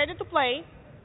ready to play.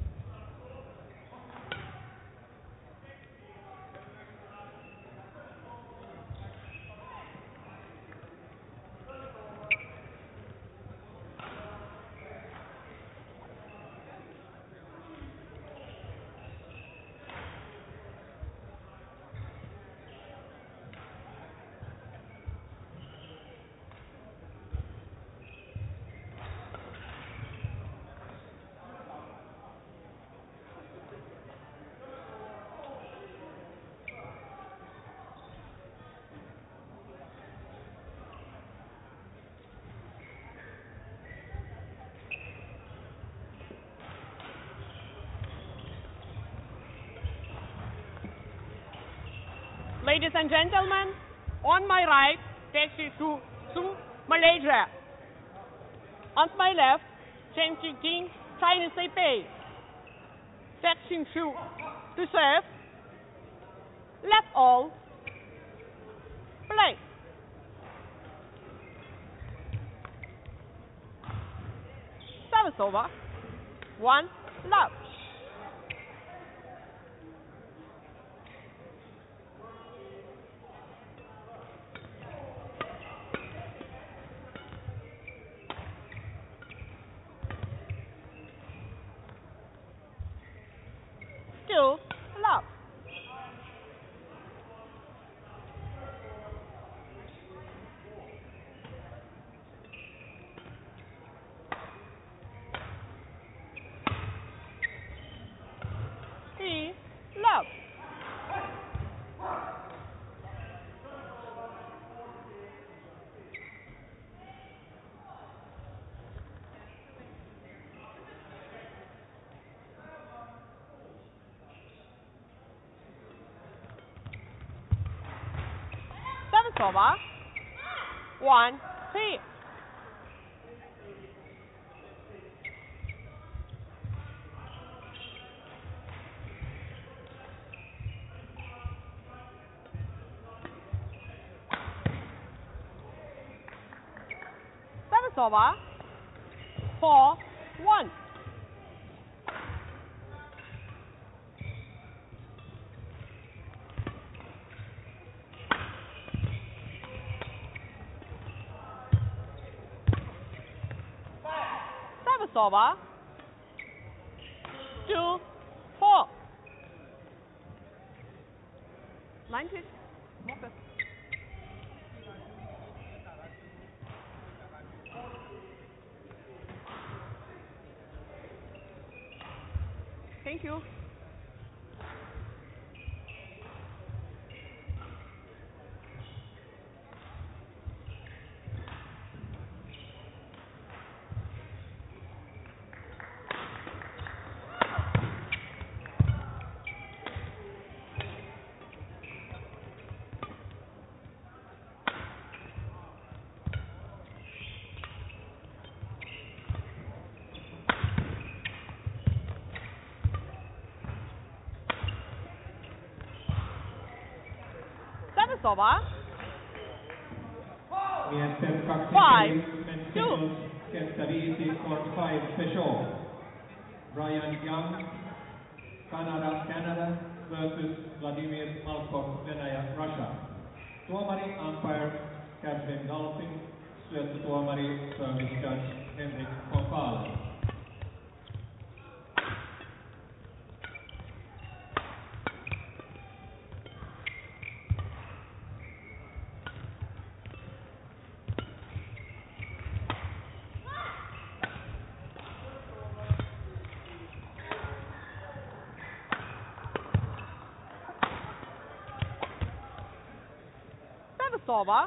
Ladies and gentlemen, on my right, taxi to Malaysia. On my left, Chen, Ting, Chinese Taipei. Taxi to serve. Left all. Play. Service over. 1 love. Still love. Three love. Service over. 1 3. Service over. 4 1. Service over. 2 4. Line please. Thank you. Service over. Miesten 5 men's 2. singles kestää 5 court 5 special. Brian Young, Canada versus Vladimir Malkov, Venäjä, Russia. Tuomari umpire Catherine Galpin, syöttötuomari service judge Henrik von Kaalen. Service over.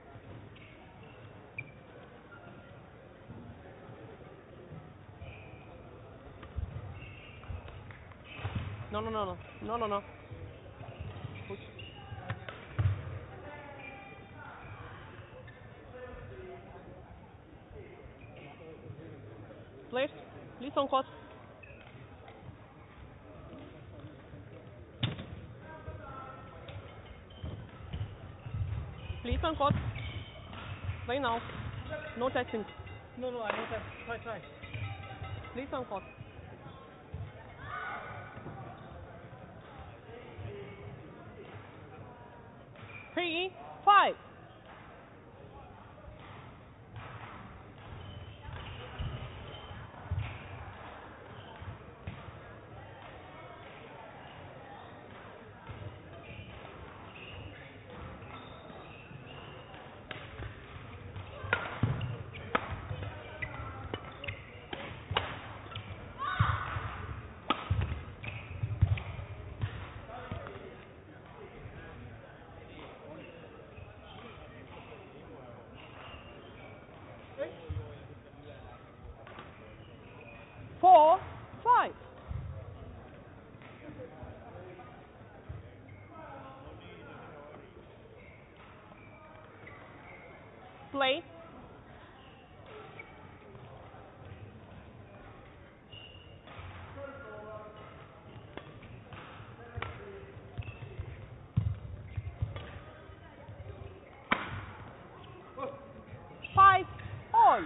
No. Push. Please on court. Please on court. Play now. No testing. No, I don't have. Try. Please on court. 3, 5. Four, 5. Play. Five, all.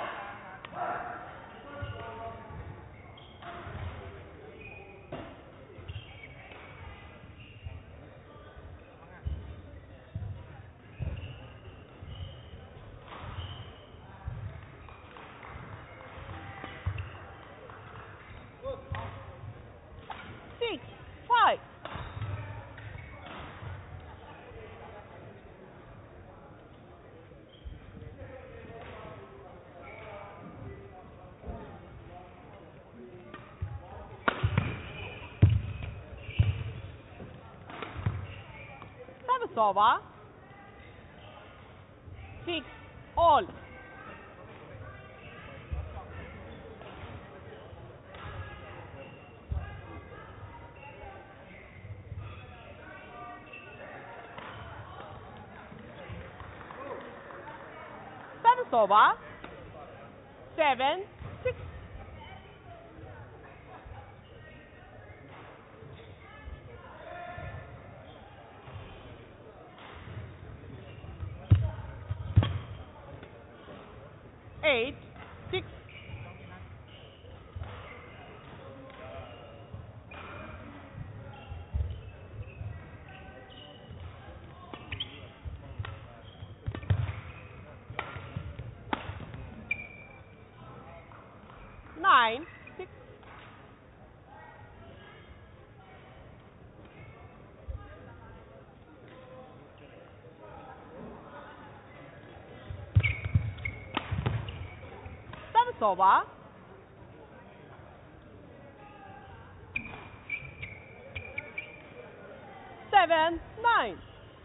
Six, 5. Service over. 6, all. Service over. 7, 6. Eight, 6. 9, 6. service over. 7, 9.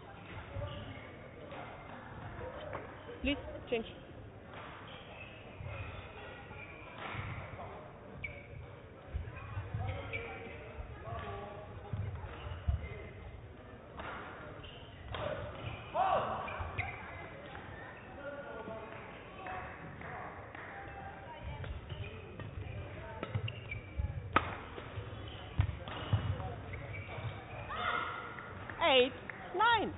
Please change. Eight, 9.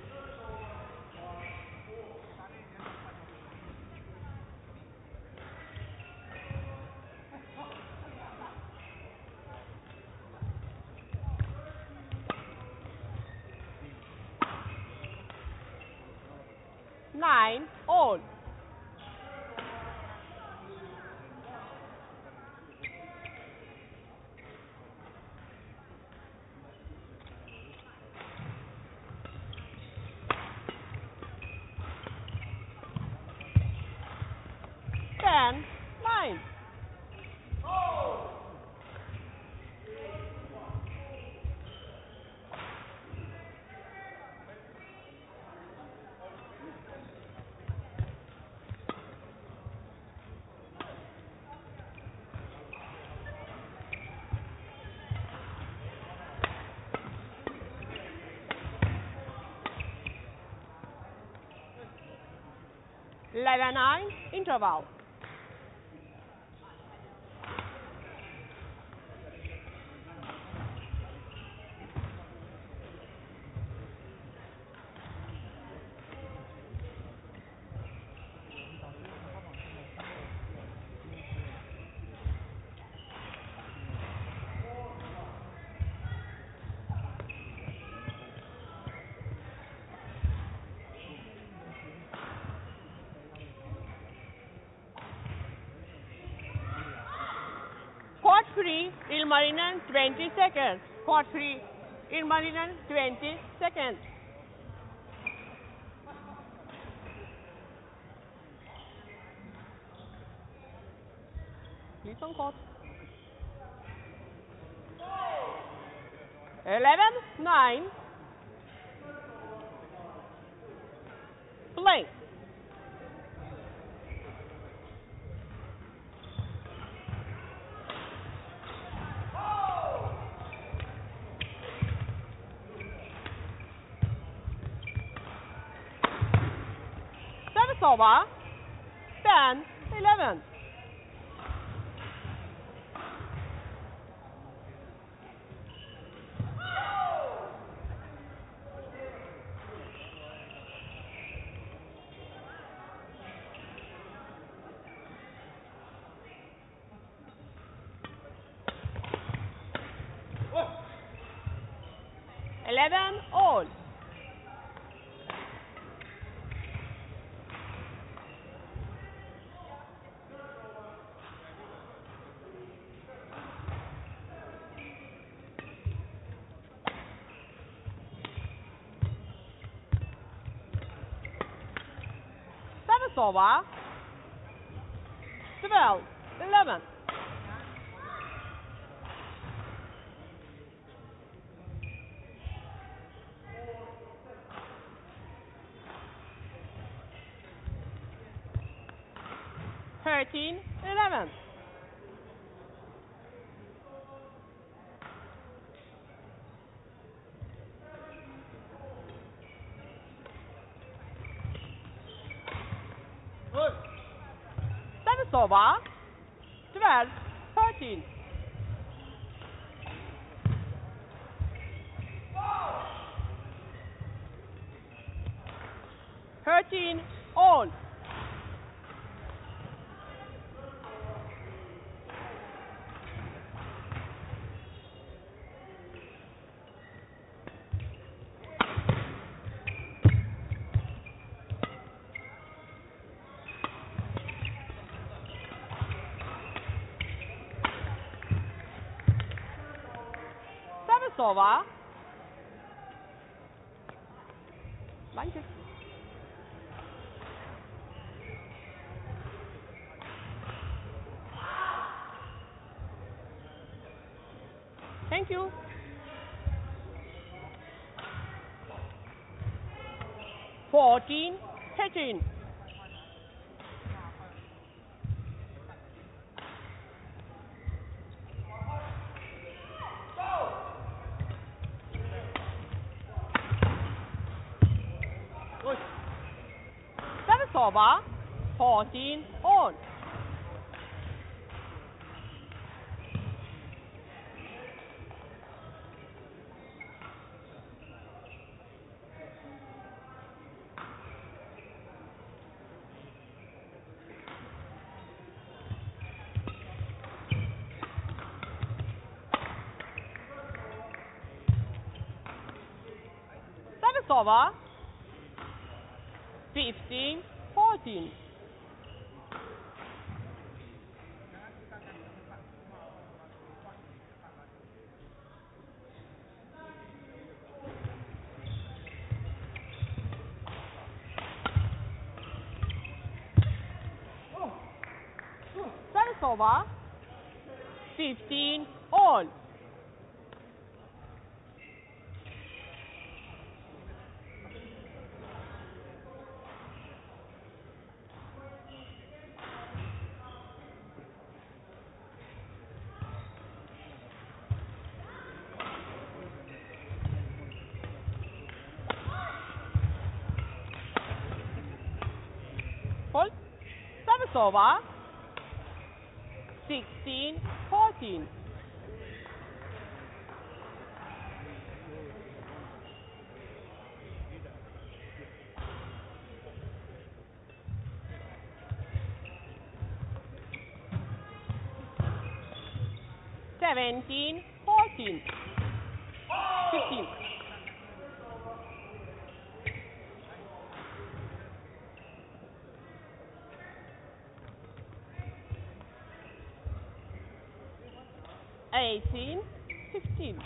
9, all. Ten, 9. 11, 9, interval. 3, Ilmarinen 20 seconds. Court 3, Ilmarinen 20 seconds. Please on court. 11-9. Play. Service over. 10-11. All. Service over. 12-11. Thirteen, 11. Service over. 12-13. All. Service over. Thank you. Thank you. Fourteen, 13. Service over. 14 all. Service over. 15, 14. Service over. 15 all. Hold. Service over. 16, 14. Seventeen, 14. 15. 18, 15.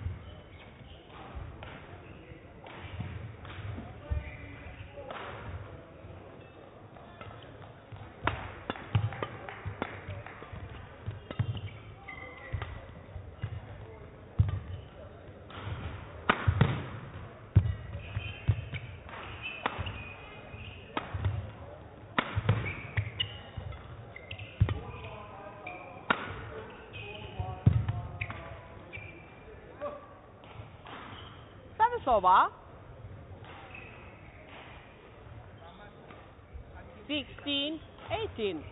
Service over. 16, 18.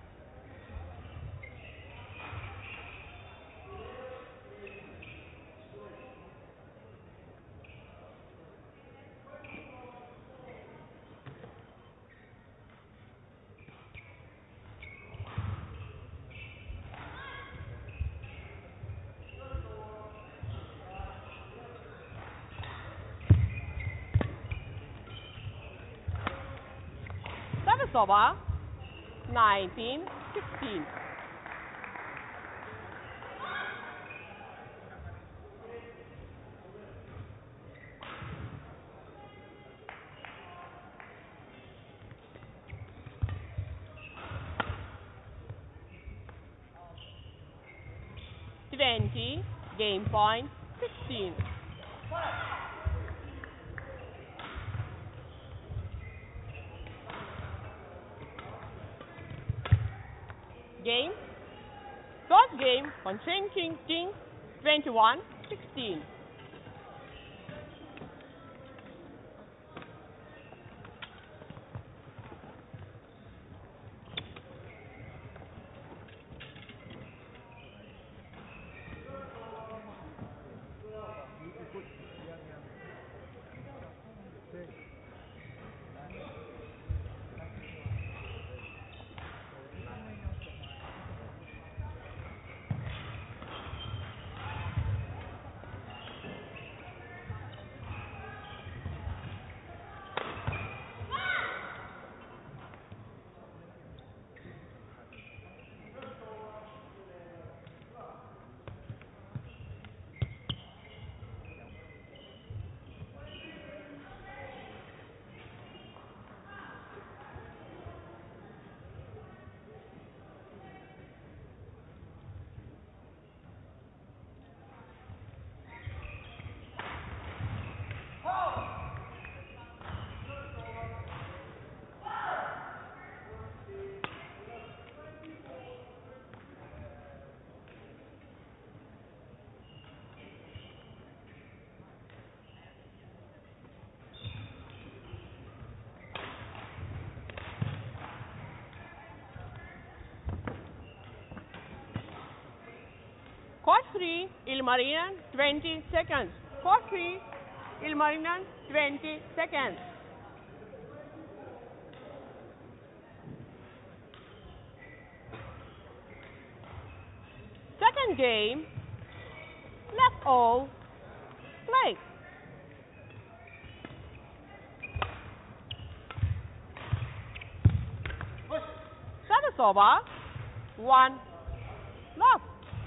Service over. 19, 16. Game point, 16. Game. First game on Chen Ting, 21, 16. Court 3, Ilmarinen, 20 seconds. Court 3, Ilmarinen, 20 seconds. Second game, left all, play. Service over, 1, love.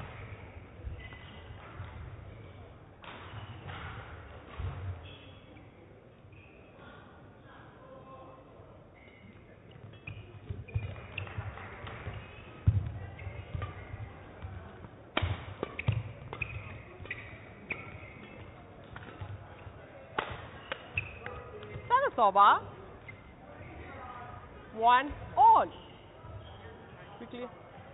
Service over, 1 all. Quickly.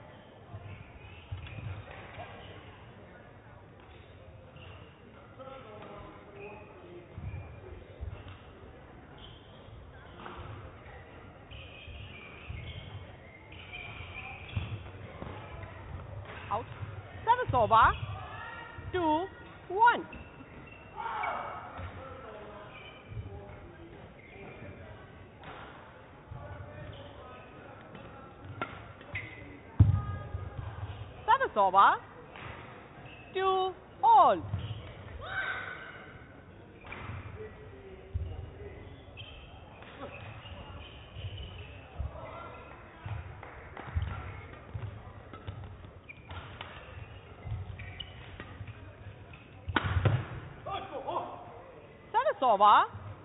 Out. Service over, 2, 1. Service over, 2 all. over.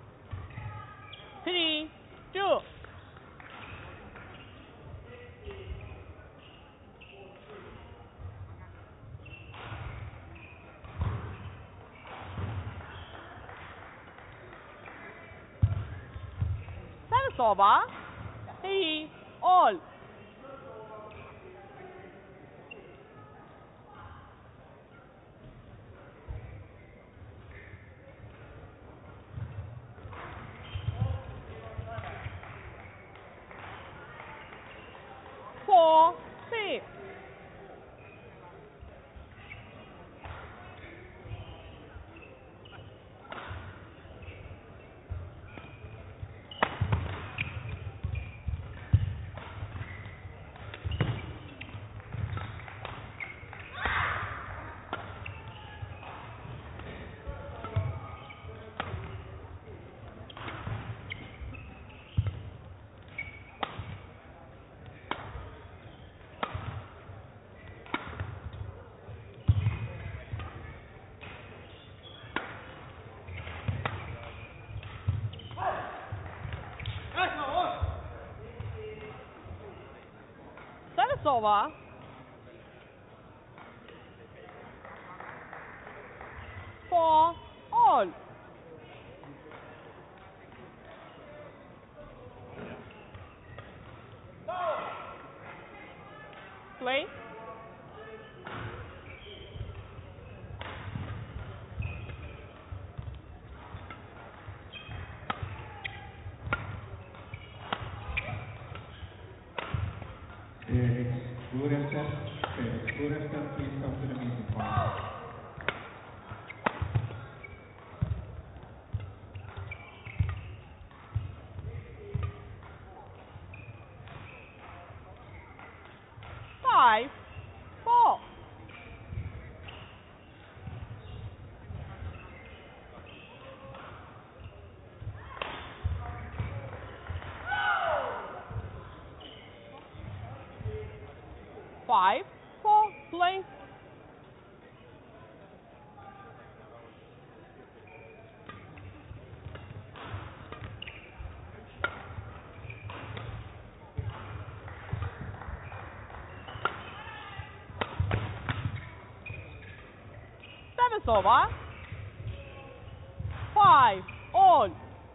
3-2. Service over. 3-all. 4-3. service over. 4-all. Play. Felix Burester. Felix Burester, please come to the meeting point. Five, 4. Five, 4. Play. Service over. 5-all.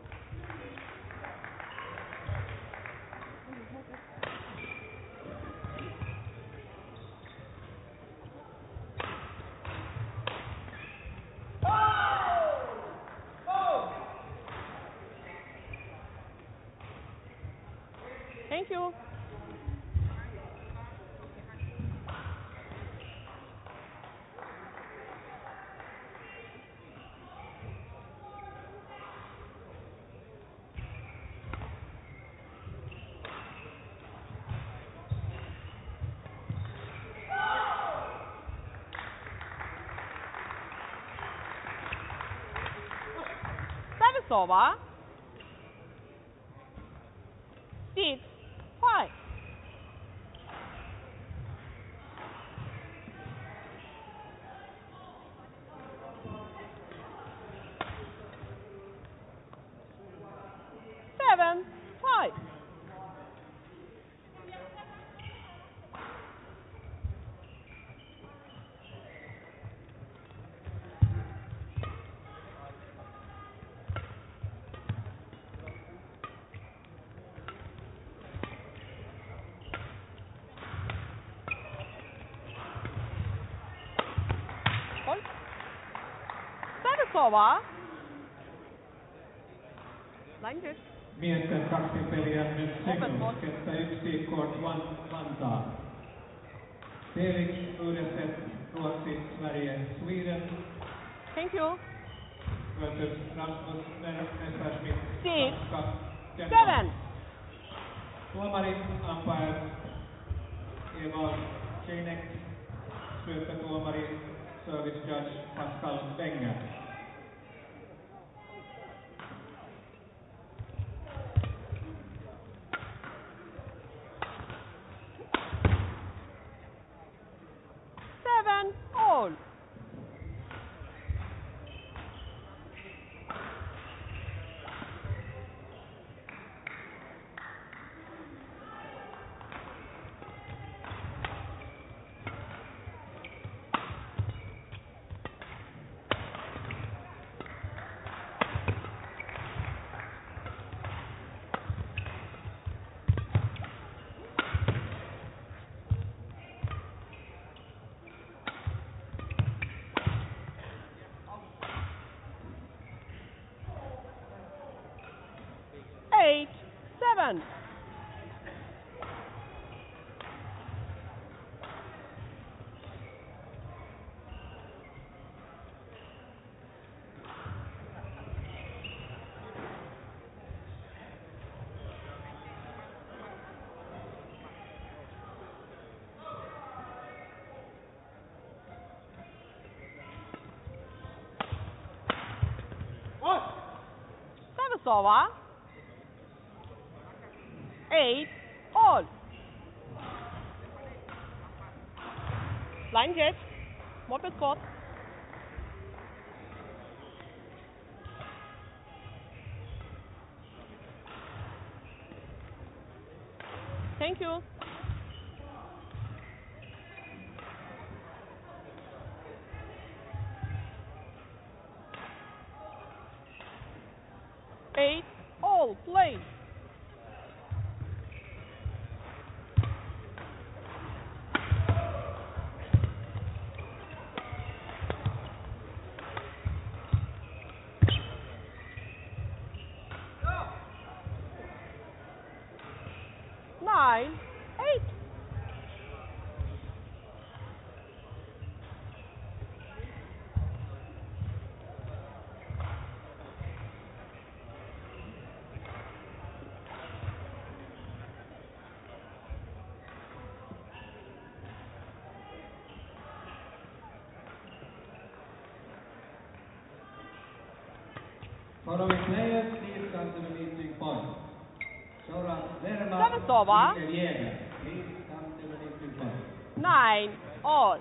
'Thank you. Service over. 6-5. 7-5. service over. Line good. Miesten kaksipeliä nyt singles, kettä 1, court 1, Vantaa. Felix Burester, Ruotsi, Sverige, Sweden. Thank you. Versus Rasmus Messerschmidt, 6, Tanska, 7. Tuomari, umpire, Eva Chenek. Syöttötuomari, service judge, Pascal Wenger. All. Chen. Service over. 8 all. Line change. Một cái cột. Thank you. Eight all play. Nine, 8. Following players, please come to the meeting point. Service over. Please come to the meeting point. 9 all.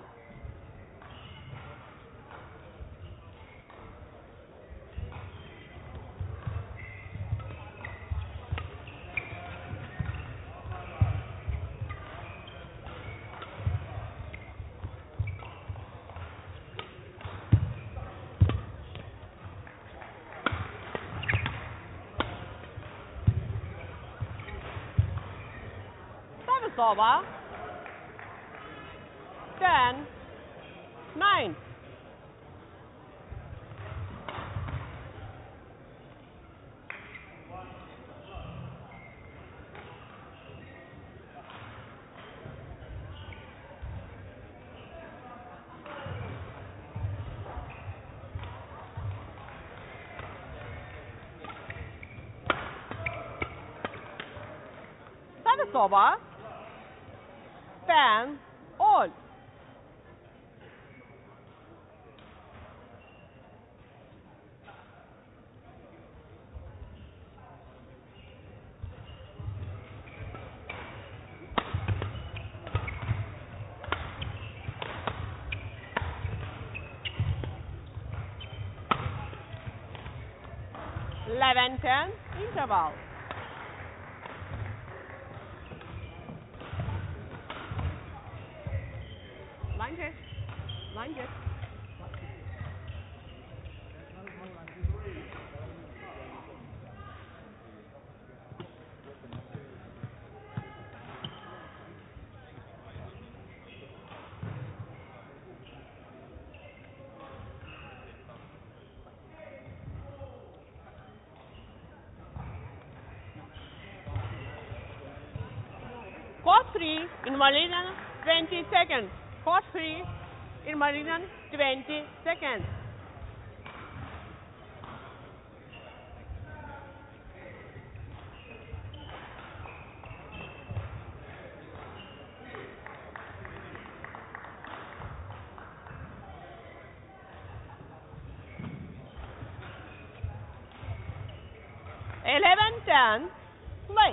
Service over. 10, 9. Service over. 10 all. Eleven, 10 interval. Line change. Line change. Court 3 in Meridian, 20 seconds. Court 3 in Meridian, 20 seconds. Eleven, 10, play.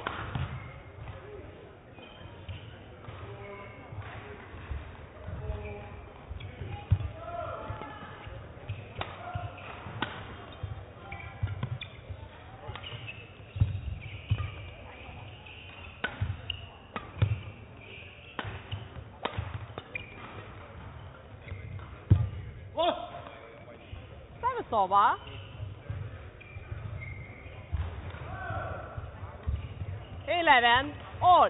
Service over. 11 all.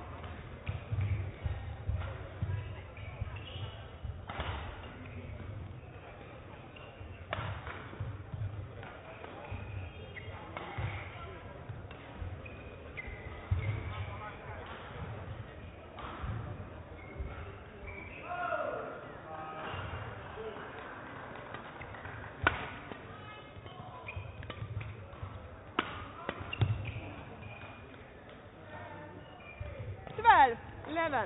7.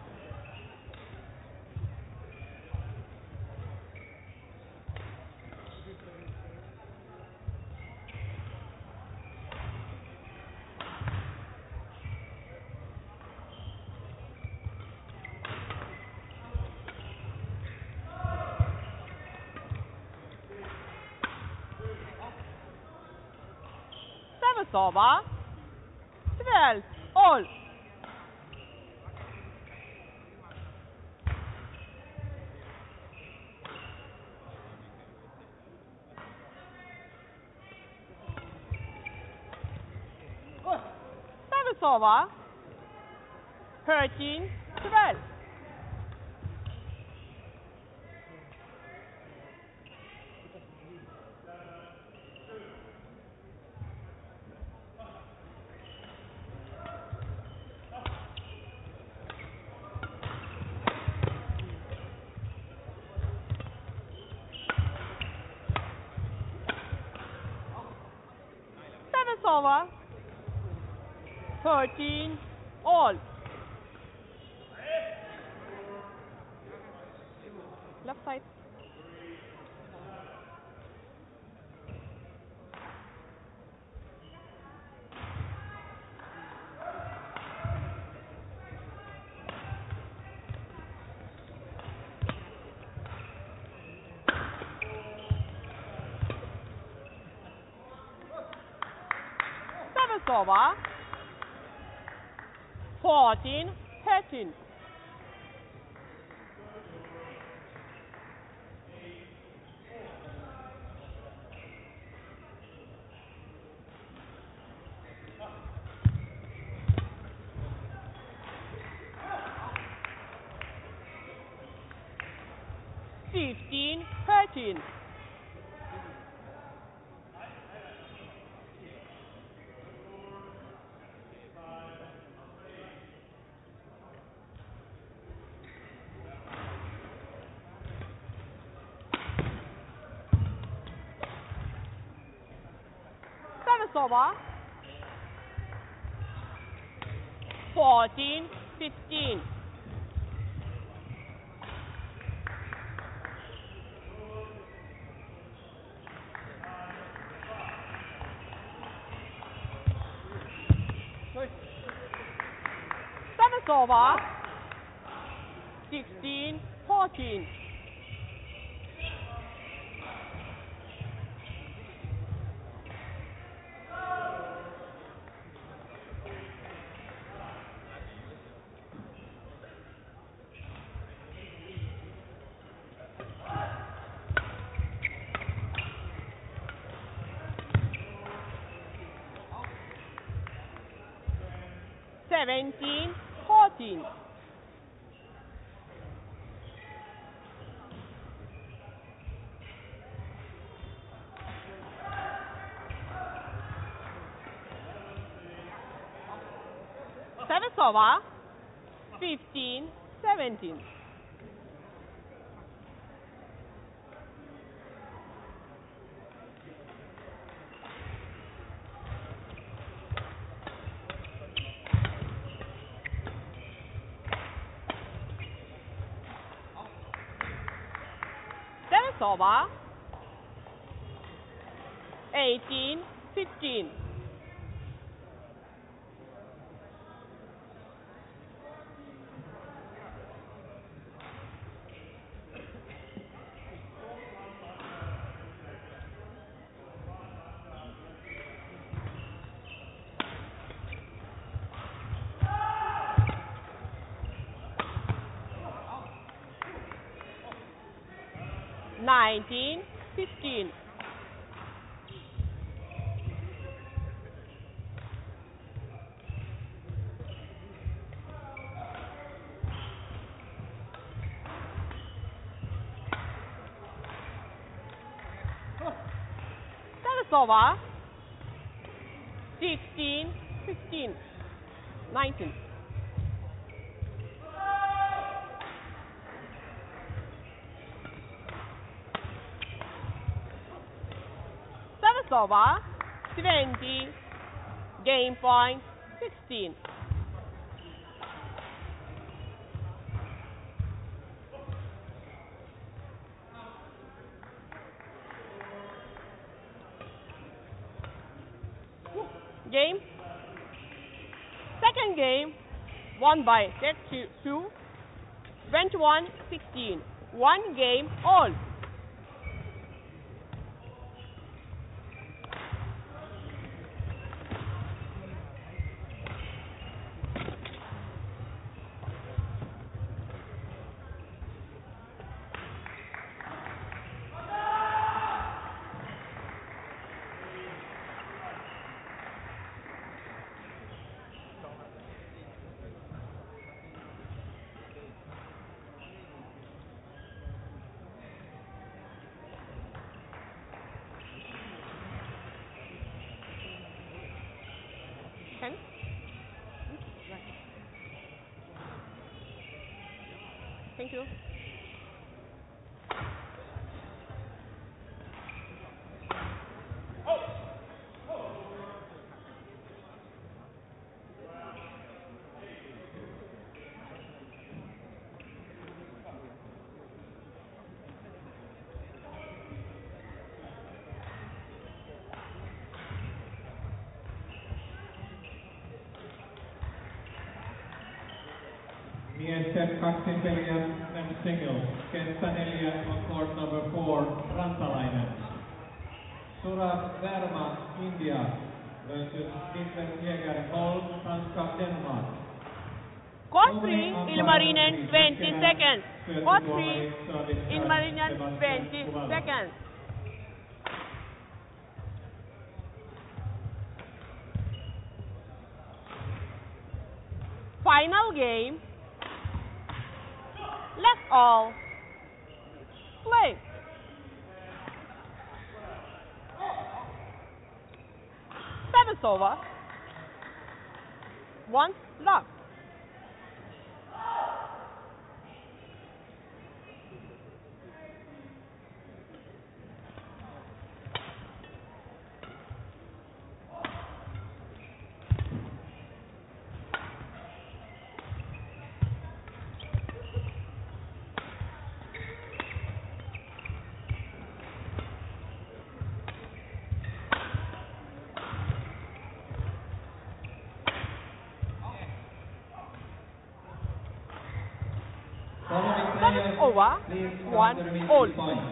Service over. 12. All. Service over. 13. 12. Service over. 13. All. Left side. Service over. 14. 13. Fifteen, 13. Service over. 14, 15. Service over. 16, 14. Seventeen, 14. Service over. 15, 17. Service over. 18, 15. Nineteen, 15. Service over. 16, 15. 19. Service over. 20. Game point. 16. game. Second game won by set 2, 21-16. 1 game all. Chen? Thank you. Miesten kaksinpeliä men's singles. Kenttä 4 on court number 4, Rantalainen. Suraj Verma, India versus Niklas Jäger, Holm, Tanska, Denmark. Court 3, Ilmarinen 20 seconds. Court 3, Ilmarinen 20 seconds. Final game. Let's all play. Seventh over. 1 love. Seventh over. 1 all.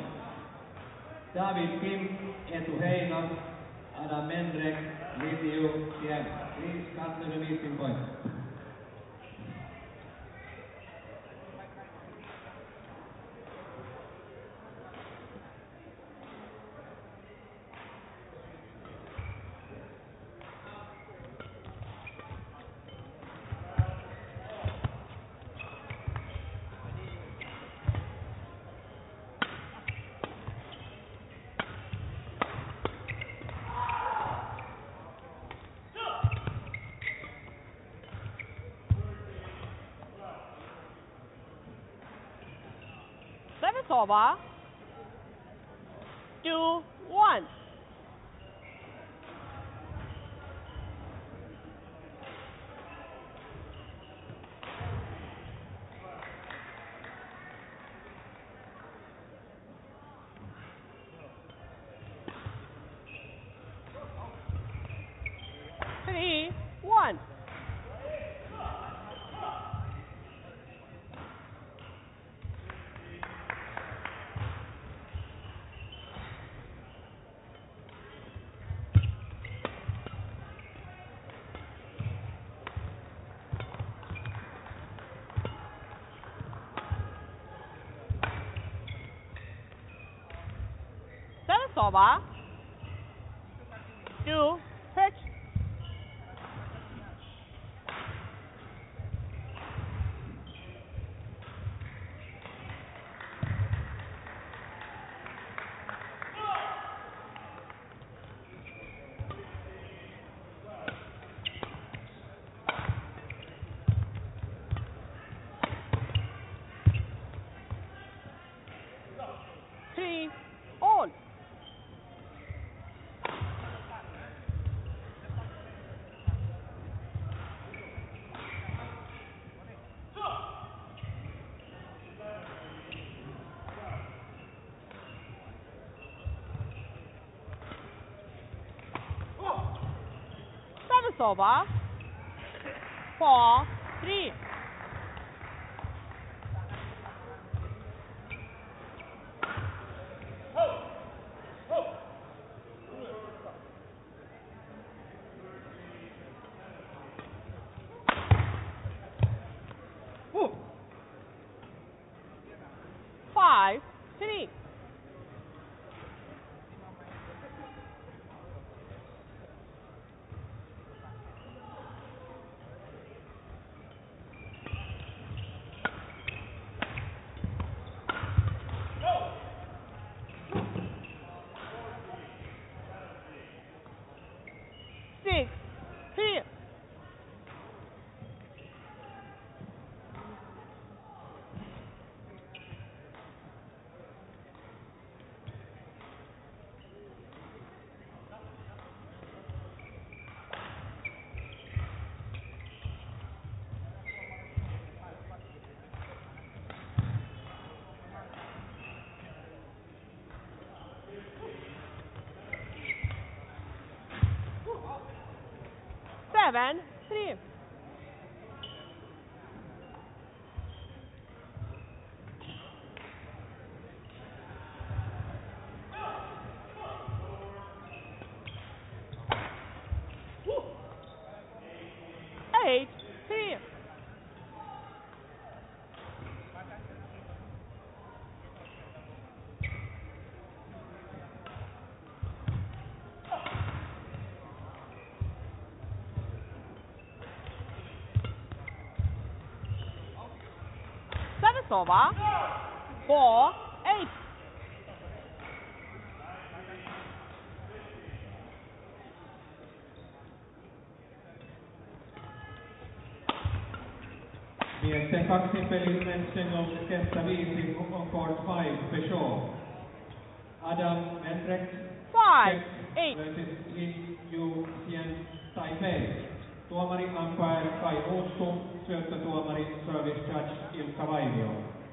David Kim, Etu Heino, Adam Mendrek, Liviu, Kiev. Please cut to the meeting point. Seventh over. 2-1. Three, 1. Seventh over. 2, pitch. Three, all. Service over. 4-3. Five, 3. Six, 3. Seven, 3. Eight, 3. Service over. 4-8. Miesten kaksipeli men's singles kenttä 5 on court 5 Peugeot. Adam Mendrek 5-8. versus Lin Yu Xian Taipei. Tuomari umpire Kai Uussu, syöttötuomari service judge Ilkka Vainio.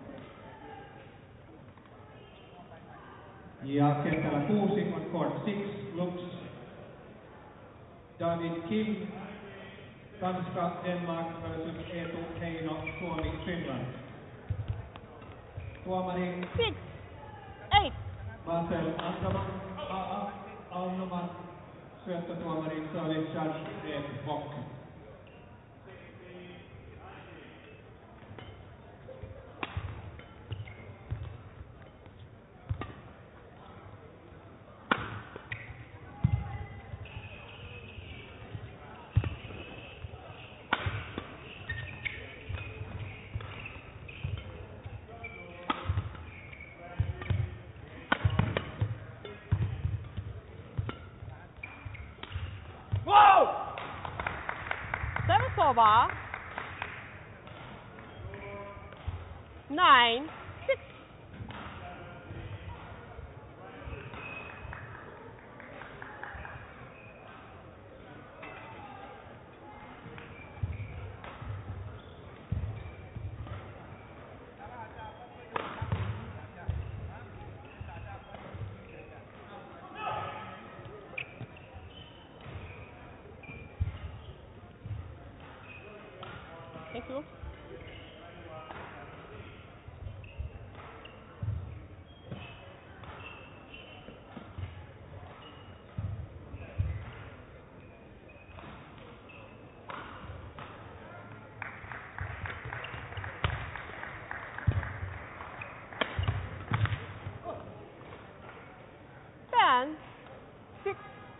Ja kentällä 6 on court 6 Lux David Kim, Tanska Denmark versus Eetu Heino Suomi Finland. Tuomari 6-8. Marcel Alnoman, syöttötuomari service judge Ed Bock. Service over. 9-6. Thank you. Ten, 6.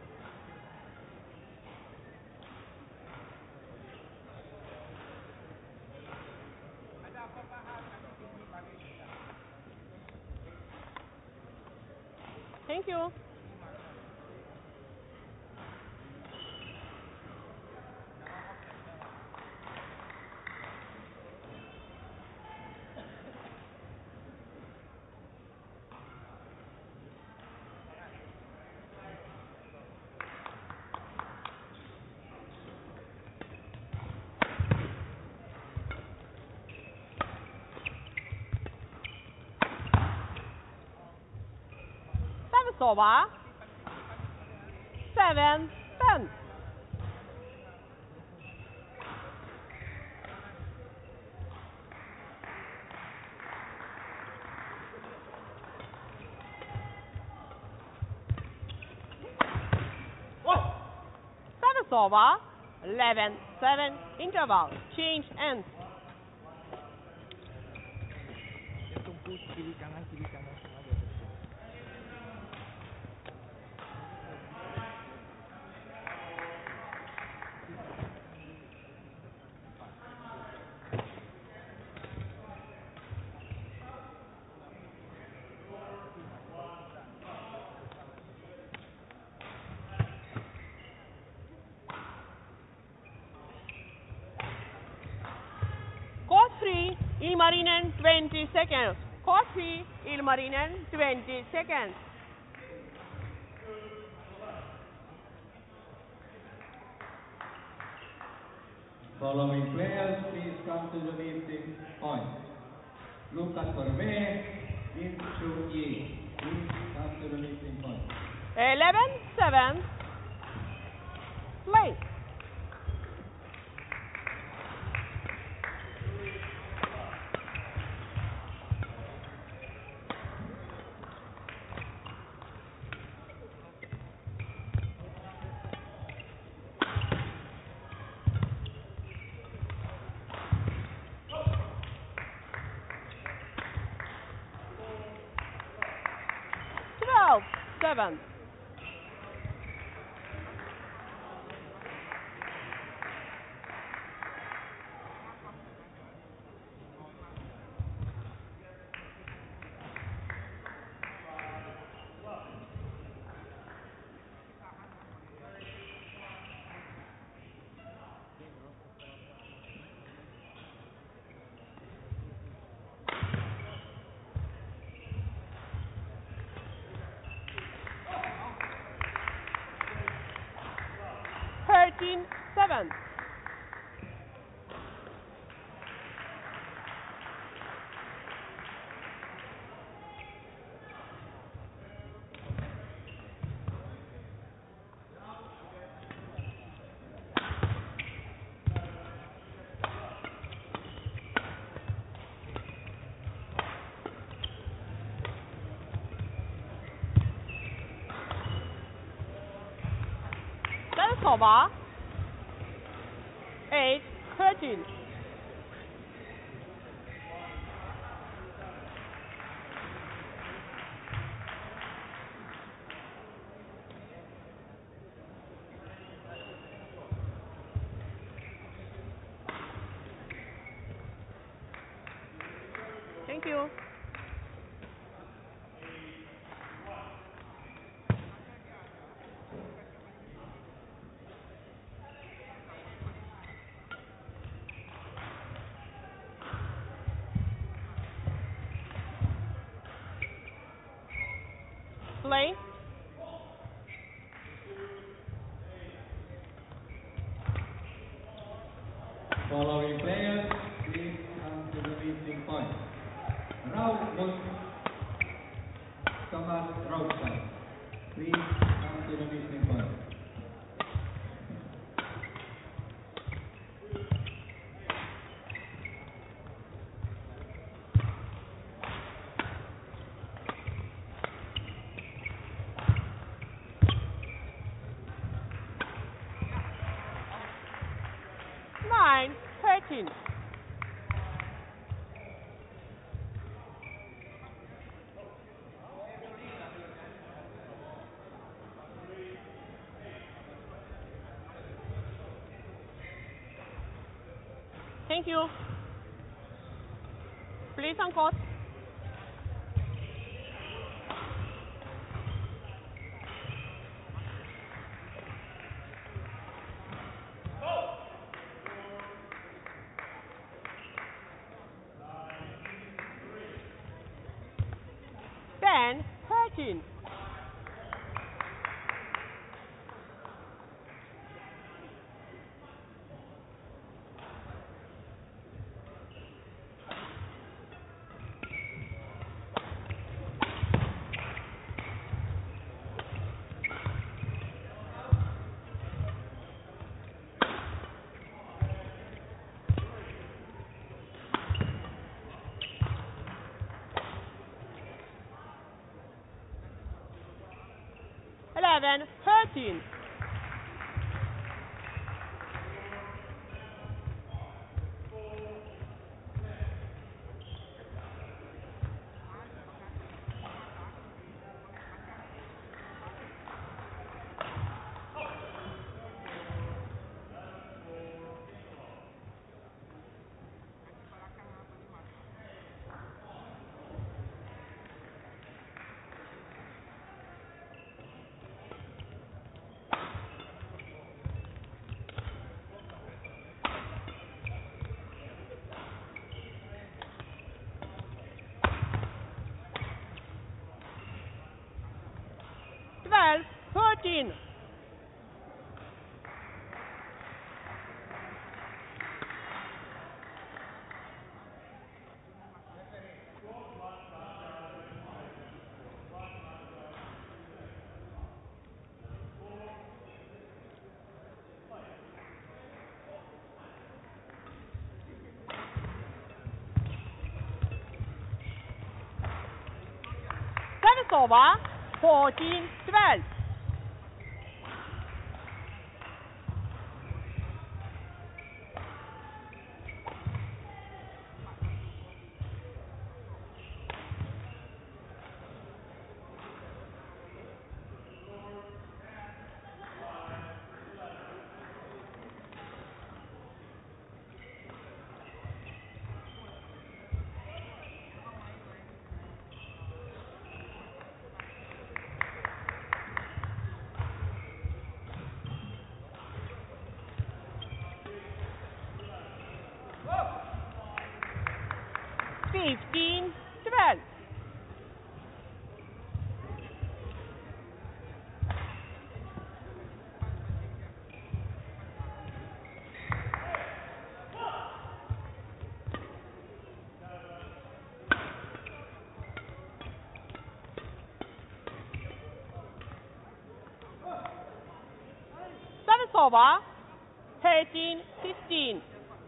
Thank you. Service over. 7-10. over. 11-7 interval. Change ends. Dia tumpu kiri kanan sengaja. Court 3, Ilmarinen 20 seconds. Court 3, Ilmarinen 20 seconds. Following players, please come to the meeting point. Lukas Torme, Soo Teck Zhi. Please come to the meeting point. 11-7. Play. Seven. Seven. That's over. 8-13. Thank you. Play. Following players, please come to the meeting point. Raumut Thomas Raupsai. Please come to the meeting point. Nine, 13. Thank you. Please on court. Ten, 13. Eleven, 13. 13. Service over, 14-12. Fifteen, 12. Service over, 13-15.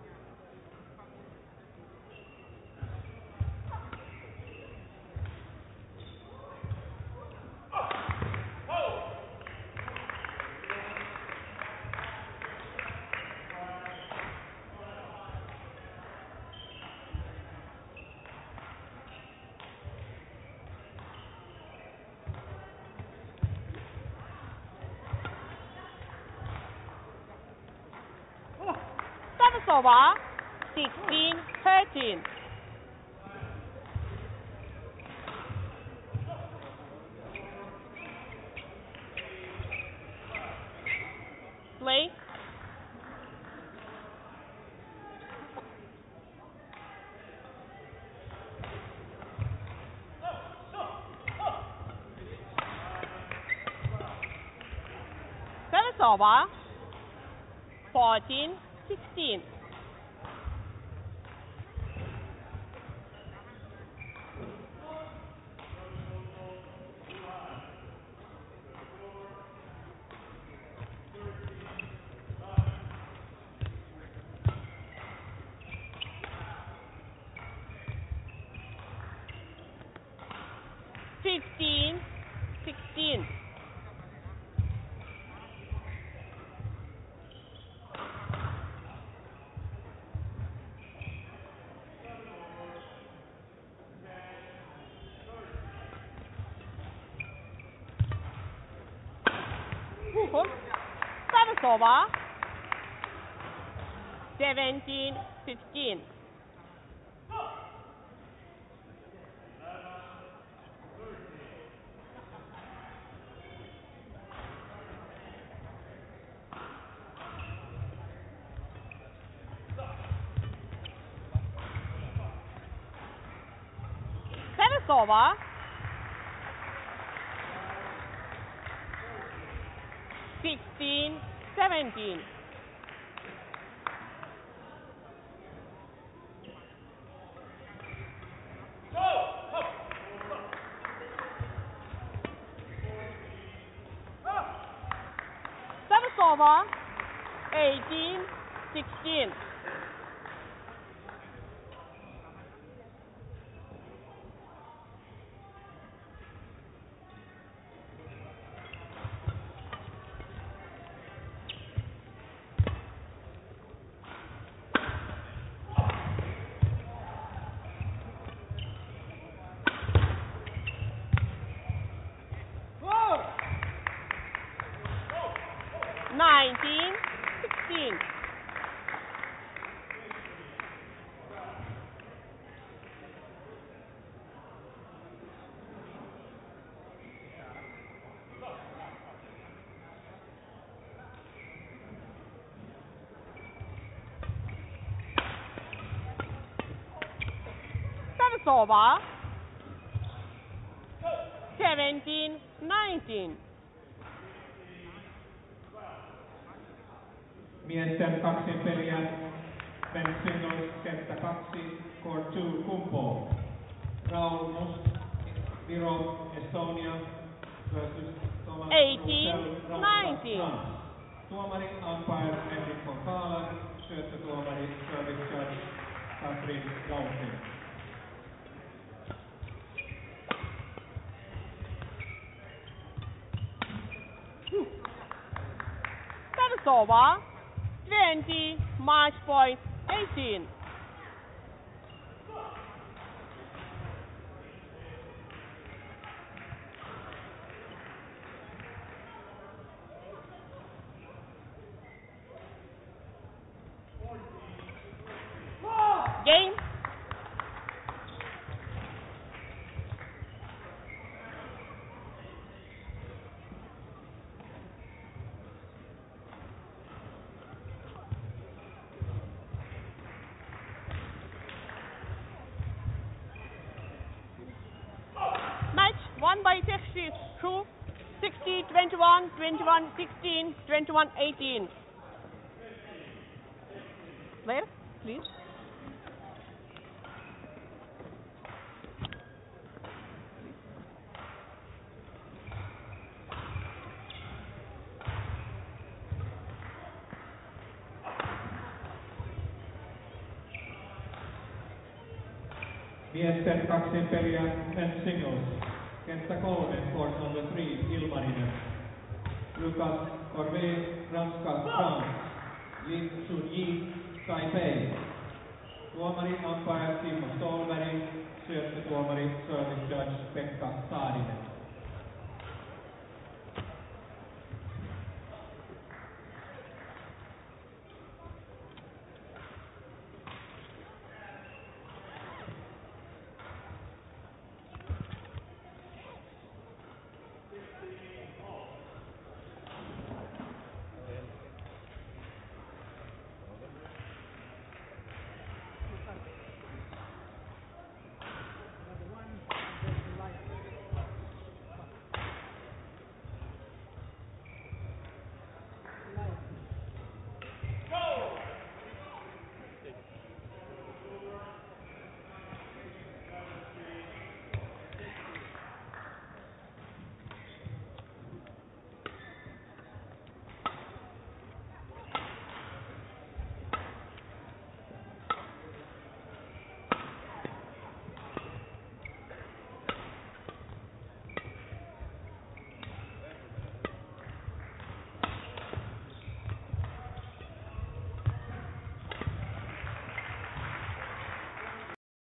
Service over, 16-13. Play. Service over, 14-16. Fifteen, 16. Service over, 17-15. Service over, 16-17. Service over, 18-16. Nineteen, 16. Service over, 17-19. Miesten kaksin peliä, men's singles, kenttä 2, court 2, Kumpo. Raul Must, Viro, Estonia versus Thomas 18, Russell, Ranska, 19. France. Tuomari umpire Henrik von Kahler, syöttötuomari service judge Katrin Gautin. That's over. 20, match point 18. Game. Match won by Teck Zhi through 60, 21, 21, 16, 21, 18. Where, please? Miesten kaksin peliä, men's singles. Kenttä 3, court number 3, Ilmarinen. Lucas Corvée, Ranska, France. Lin Chun-Yi, Taipei. Tuomari umpire Kimmo Stolberg, syöttötuomari service judge Pekka Saarinen.